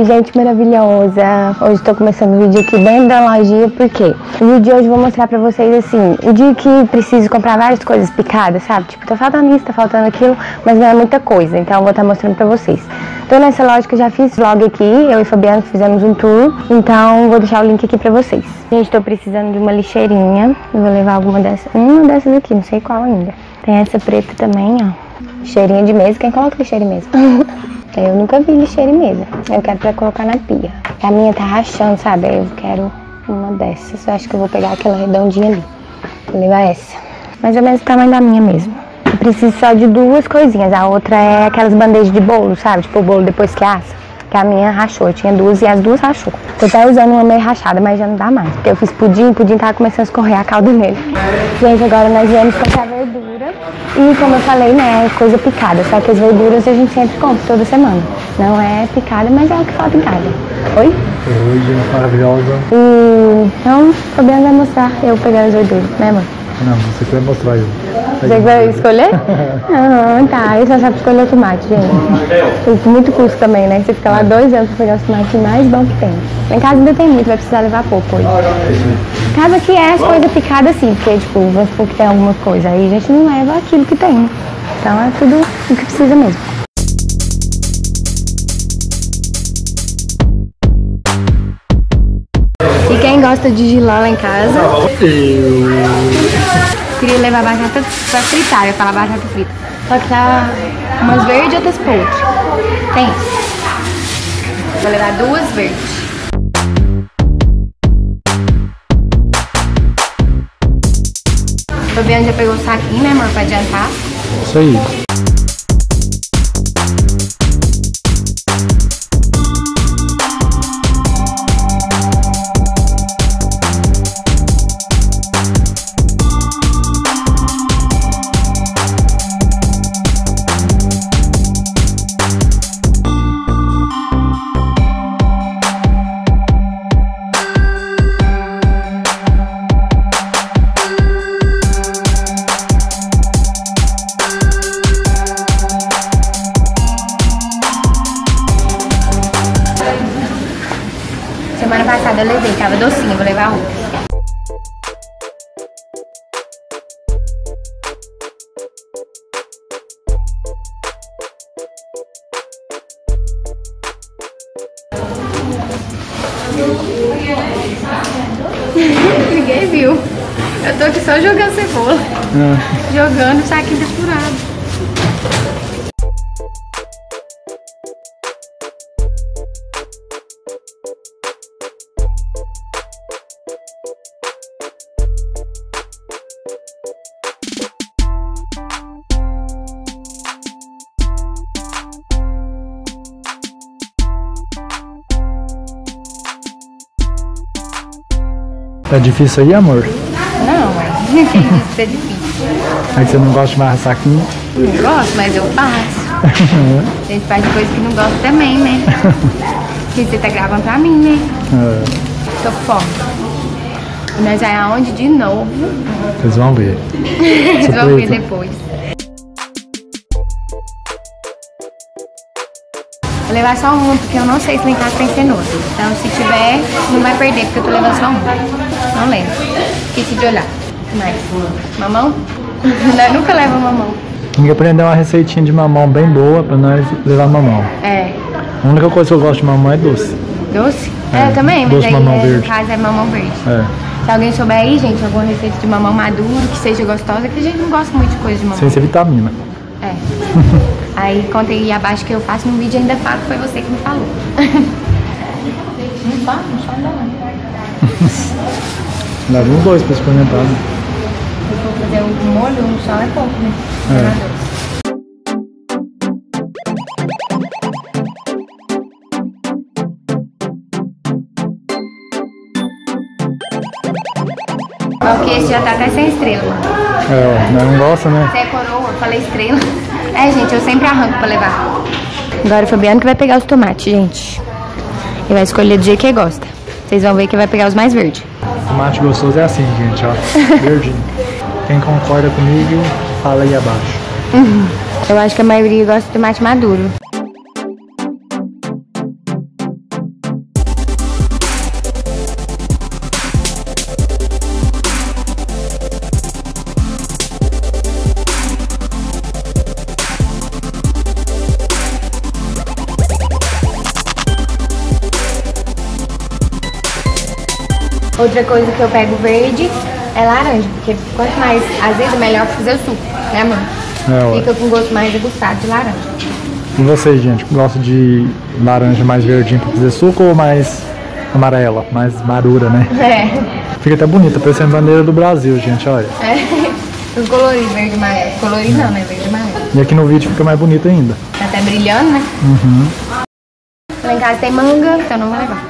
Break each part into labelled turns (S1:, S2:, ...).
S1: gente maravilhosa! Hoje tô começando o vídeo aqui dentro da lojinha, porque no vídeo de hoje eu vou mostrar pra vocês, assim, o dia que preciso comprar várias coisas picadas, sabe? Tipo, tá faltando isso, tá faltando aquilo, mas não é muita coisa, então eu vou estar mostrando pra vocês. Tô nessa loja que eu já fiz vlog aqui, eu e Fabiano fizemos um tour, então vou deixar o link aqui pra vocês. Gente, tô precisando de uma lixeirinha, eu vou levar uma dessas aqui, não sei qual ainda. Tem essa preta também, ó. Lixeirinha de mesa, quem coloca lixeira em mesa? Eu nunca vi lixeira em mesa. Eu quero pra colocar na pia. A minha tá rachando, sabe? Eu quero uma dessas. Eu acho que eu vou pegar aquela redondinha ali. Vou levar essa. Mais ou menos o tamanho da minha mesmo. Eu preciso só de duas coisinhas. A outra é aquelas bandejas de bolo, sabe? Tipo o bolo depois que assa. Que a minha rachou. Eu tinha duas e as duas rachou. Tô até usando uma meio rachada, mas já não dá mais. Porque eu fiz pudim, o pudim tava começando a escorrer a calda nele. Gente, agora nós viemos comprar verdura. E como eu falei, né, é coisa picada. Só que as verduras a gente sempre compra toda semana. Não é picada, mas é o que falta em casa. Oi?
S2: Oi, gente maravilhosa.
S1: E então, o Fabiano vai mostrar eu pegando as verduras, né, amor?
S2: Não, você que vai mostrar eu.
S1: Você que vai escolher? Não, tá. Eu só sabe escolher o tomate, gente. Isso muito custo também, né? Você fica lá 2 anos pra pegar o tomate mais bom que tem. Lá em casa ainda tem muito, vai precisar levar pouco hoje. Casa que é as coisas picadas assim, porque, tipo, vamos supor que tem alguma coisa. Aí a gente não leva aquilo que tem. Então é tudo o que precisa mesmo. E quem gosta de giló lá em casa? Queria levar batata pra fritar, eu ia falar batata frita. Só que tá umas verdes e outras podres. Tem. Vou levar 2 verdes. O Fabiano já pegou o saquinho, né, amor, pra adiantar.
S2: Isso aí.
S1: Semana passada eu levei, tava docinho, vou levar outra. Ninguém viu. Eu tô aqui só jogando cebola. Jogando o saquinho furado.
S2: Tá difícil aí, amor?
S1: Não, é isso é difícil.
S2: É que você não gosta de mais saquinho?
S1: Não gosto, mas eu faço. A gente faz coisa que não gosta também, né? Que você tá gravando pra mim, né? Tô com fome. E nós vai aonde de novo?
S2: Vocês vão ver.
S1: Vocês vão ver depois. Vou levar só uma, porque eu não sei se lá em casa tem cenoura. Então, se tiver, não vai perder, porque eu tô levando só uma. Não lembro. Esqueci de olhar. Mais. Mamão? Nós nunca leva mamão.
S2: Tem que aprender uma receitinha de mamão bem boa pra nós levar mamão.
S1: É.
S2: A única coisa que eu gosto de mamão é doce.
S1: Doce?
S2: É,
S1: eu também, mas
S2: doce
S1: aí
S2: mamão
S1: no
S2: verde.
S1: caso é mamão verde.
S2: É.
S1: Se alguém souber aí, gente, alguma receita de mamão maduro, que seja gostosa, que a gente não gosta muito de coisa de mamão.
S2: Sem ser vitamina.
S1: É. Aí conta aí abaixo que eu faço no vídeo e ainda falo que foi você que me falou. Não fala não.
S2: Leva uns 2 pra experimentar, né?
S1: Se for fazer um molho, um só é pouco, né? Porque esse já tá até sem estrela.
S2: É, ó, não gosta, né?
S1: Você é coroa, eu falei estrela. É, gente, eu sempre arranco pra levar. Agora o Fabiano que vai pegar os tomates, gente. Ele vai escolher do jeito que ele gosta. Vocês vão ver que vai pegar os mais verdes.
S2: Tomate gostoso é assim, gente, ó. Verdinho. Quem concorda comigo, fala aí abaixo.
S1: Eu acho que a maioria gosta de tomate maduro. Outra coisa que eu pego verde é laranja, porque quanto mais azedo, melhor pra fazer o suco, né, amor? Fica com gosto mais degustado de laranja.
S2: E vocês, gente, gostam de laranja mais verdinha pra fazer suco ou mais amarela, mais madura, né? Fica até bonita, parecendo a bandeira do Brasil, gente, olha.
S1: Os coloridos, verde e amarelo. Colorido não, né? Verde e amarelo.
S2: E aqui no vídeo fica mais bonito ainda.
S1: Tá até brilhando, né? Lá em casa tem manga, então não vou levar.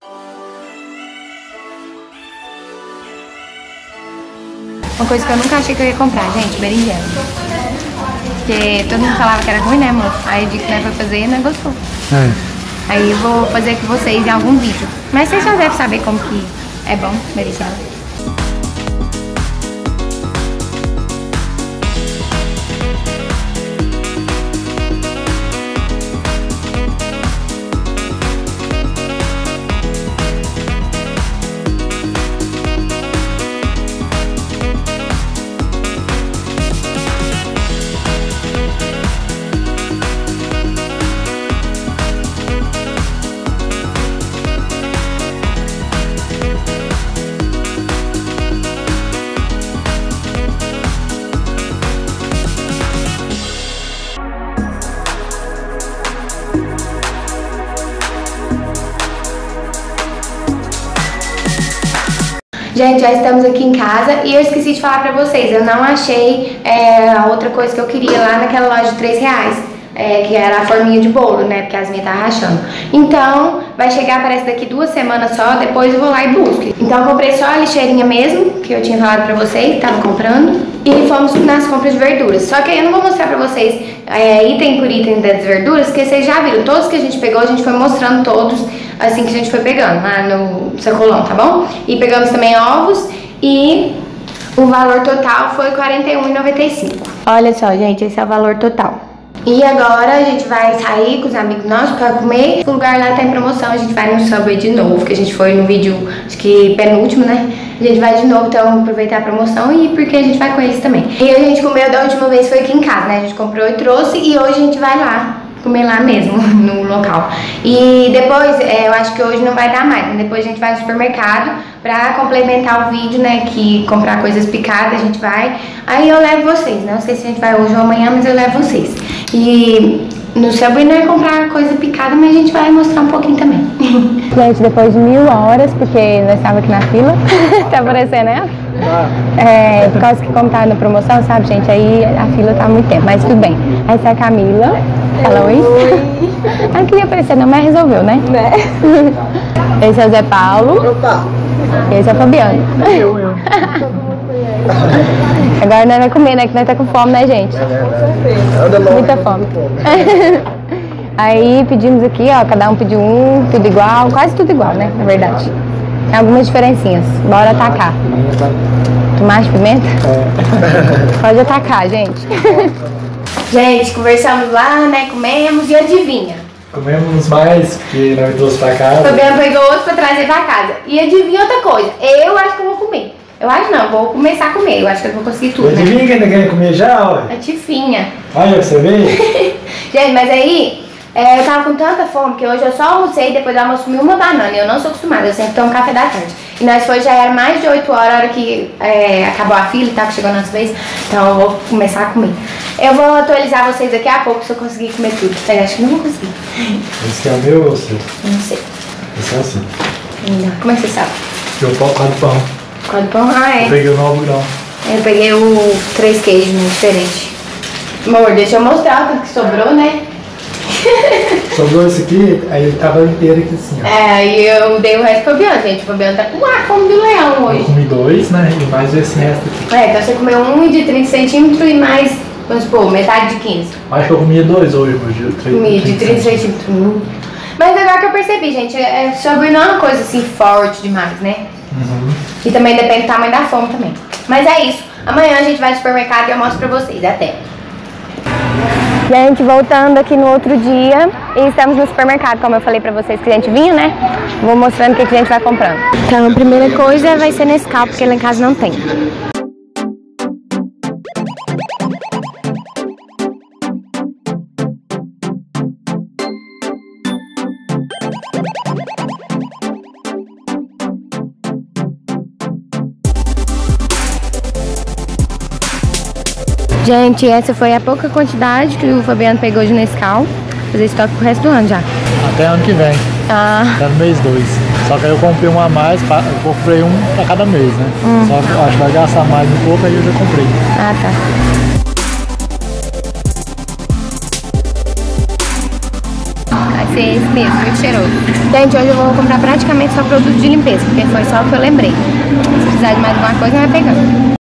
S1: Uma coisa que eu nunca achei que eu ia comprar, gente, berinjela. Porque todo mundo falava que era ruim, né, amor? Aí eu disse que nós foi fazer e não gostou. Aí eu vou fazer com vocês em algum vídeo. Mas vocês já devem saber como que é bom berinjela. Gente, já estamos aqui em casa e eu esqueci de falar pra vocês, eu não achei a outra coisa que eu queria lá naquela loja de R$3, que era a forminha de bolo, né, porque as minhas tá rachando. Então, vai chegar, parece daqui 2 semanas só, depois eu vou lá e busco. Então eu comprei só a lixeirinha mesmo, que eu tinha falado pra vocês, tava comprando, e fomos nas compras de verduras. Só que aí eu não vou mostrar pra vocês item por item das verduras, porque vocês já viram, todos que a gente pegou, a gente foi mostrando todos, assim que a gente foi pegando lá no sacolão, tá bom? E pegamos também ovos e o valor total foi R$ 41,95. Olha só, gente, esse é o valor total. E agora a gente vai sair com os amigos nossos pra comer. O lugar lá tá em promoção, a gente vai no Subway de novo, que a gente foi no vídeo, acho que penúltimo, né? A gente vai de novo, então aproveitar a promoção e porque a gente vai com eles também. E a gente comeu da última vez, foi aqui em casa, né? A gente comprou e trouxe e hoje a gente vai lá comer lá mesmo, no local. E depois, eu acho que hoje não vai dar mais, né? Depois a gente vai no supermercado pra complementar o vídeo, né? Que comprar coisas picadas, a gente vai. Aí eu levo vocês, né? Não sei se a gente vai hoje ou amanhã, mas eu levo vocês. E no Subway não é comprar coisa picada, mas a gente vai mostrar um pouquinho também. Gente, depois de 1000 horas, porque nós estávamos aqui na fila, tá aparecendo ela? Por causa que como tá na promoção, sabe, gente, aí a fila tá há muito tempo, mas tudo bem. Essa é a Camila. Fala oi. Ela não queria aparecer não, mas resolveu, né? Esse é o Zé Paulo. Opa. Esse é o Fabiano. Eu. Agora nós vamos comer, né? Que nós tá com fome, né, gente? Muita fome. Aí pedimos aqui, ó, cada um pediu um, tudo igual, quase tudo igual, né? Na verdade. Tem algumas diferencinhas. Bora atacar. Tomate, pimenta? Pode atacar, gente. Gente, conversamos lá, né? Comemos e adivinha?
S2: Comemos mais, porque nós trouxe pra casa.
S1: O Fabiano pegou outro pra trazer pra casa. E adivinha outra coisa. Eu acho que eu vou comer. Eu acho não, vou começar a comer. Eu acho que eu vou conseguir tudo, né?
S2: Adivinha quem ainda quer comer já, ué?
S1: A Tifinha.
S2: Olha, você vê?
S1: Gente, mas aí, eu tava com tanta fome que hoje eu só almocei e depois do almoço comi uma banana. E eu não sou acostumada, eu sempre tomo café da tarde. E nós foi, já era mais de 8 horas, a hora que acabou a fila e tal, que chegou a nossa vez. Então eu vou começar a comer. Eu vou atualizar vocês daqui a pouco se eu conseguir comer tudo. Eu acho que não vou conseguir.
S2: Esse é o meu ou o seu?
S1: Não sei.
S2: Esse é o seu.
S1: Não. Como é que você sabe?
S2: Eu toco com do pão.
S1: Com do pão? Ah, é.
S2: Eu peguei o 9 grão.
S1: Eu peguei o 3 queijos, diferente. Amor, deixa eu mostrar o tanto que sobrou, né?
S2: Sobrou esse aqui, aí ele tava inteiro aqui assim, ó.
S1: Aí eu dei o resto pro Fabiano, gente. O Fabiano tá com a fome do leão hoje.
S2: Eu comi 2, né? E mais esse resto aqui.
S1: Então você comeu um de 30 centímetros e mais, vamos supor, metade de 15.
S2: Acho que eu comia 2 hoje,
S1: Comi de 30 centímetros. Mas agora que eu percebi, gente, sobre não é uma coisa assim forte demais, né? E também depende do tamanho da fome também. Mas é isso. Amanhã a gente vai no supermercado e eu mostro pra vocês. Até. Gente, voltando aqui no outro dia e estamos no supermercado, como eu falei pra vocês que a gente vinha, né? Vou mostrando o que a gente vai comprando. Então, a primeira coisa vai ser Nescau, porque lá em casa não tem. Gente, essa foi a pouca quantidade que o Fabiano pegou de Nescau. Vou fazer estoque pro resto do ano já.
S2: Até ano que vem. Até no mês 2. Só que aí eu comprei um a mais, eu comprei um pra cada mês, né? Só que eu acho que vai gastar mais um pouco, aí eu já comprei.
S1: Ah, tá. Vai ser esse mesmo, muito cheiroso. Gente, hoje eu vou comprar praticamente só produto de limpeza, porque foi só o que eu lembrei. Se precisar de mais alguma coisa, vai pegando.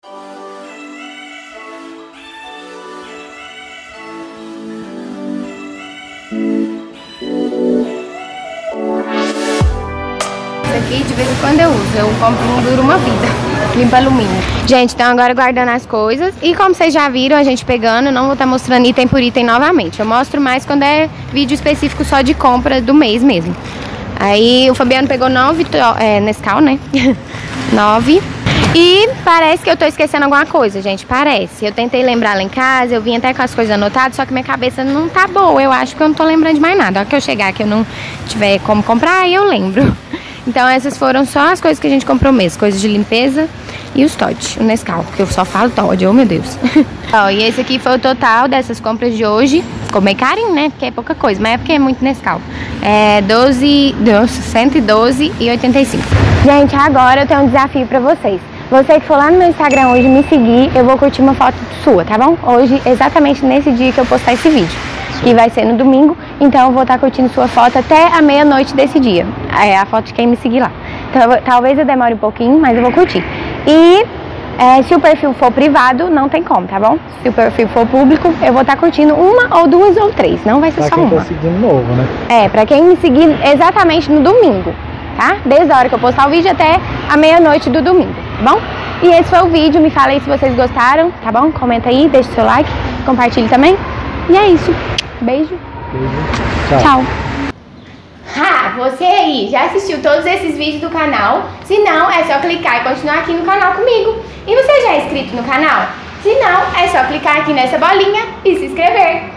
S1: Aqui de vez em quando eu uso, eu compro um dura uma vida, limpa alumínio. Gente, então agora guardando as coisas, e como vocês já viram a gente pegando, eu não vou estar mostrando item por item novamente, eu mostro mais quando é vídeo específico só de compra do mês mesmo. Aí o Fabiano pegou 9 Nescau, né? 9. E parece que eu tô esquecendo alguma coisa, gente, parece. Eu tentei lembrar lá em casa, eu vim até com as coisas anotadas, só que minha cabeça não tá boa, eu acho que eu não tô lembrando de mais nada. A hora que eu chegar que eu não tiver como comprar, aí eu lembro. Então essas foram só as coisas que a gente comprou mesmo, coisas de limpeza e os Toddy, o Nescau, que eu só falo Toddy, oh meu Deus. Ó, e esse aqui foi o total dessas compras de hoje. Ficou meio carinho, né? Porque é pouca coisa, mas é porque é muito Nescau. É 112,85. Gente, agora eu tenho um desafio pra vocês. Você que for lá no meu Instagram hoje me seguir, eu vou curtir uma foto sua, tá bom? Hoje, exatamente nesse dia que eu postar esse vídeo. Que vai ser no domingo, então eu vou estar curtindo sua foto até a meia-noite desse dia. É a foto de quem me seguir lá. Então, talvez eu demore um pouquinho, mas eu vou curtir. E se o perfil for privado, não tem como, tá bom? Se o perfil for público, eu vou estar curtindo uma ou duas ou três, não vai ser só uma.
S2: Pra quem tá seguindo novo, né?
S1: Pra quem me seguir exatamente no domingo, tá? Desde a hora que eu postar o vídeo até a meia-noite do domingo, tá bom? E esse foi o vídeo, me fala aí se vocês gostaram, tá bom? Comenta aí, deixa o seu like, compartilhe também. E é isso. Beijo. Tchau. Você aí já assistiu todos esses vídeos do canal? Se não, é só clicar e continuar aqui no canal comigo. E você já é inscrito no canal? Se não, é só clicar aqui nessa bolinha e se inscrever.